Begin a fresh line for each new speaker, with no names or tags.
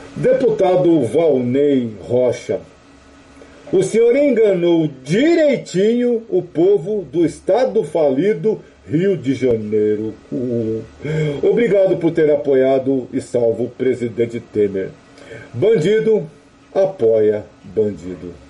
Deputado Valnei Rocha, o senhor enganou direitinho o povo do estado falido Rio de Janeiro. Obrigado por ter apoiado e salvo o presidente Temer. Bandido apoia bandido.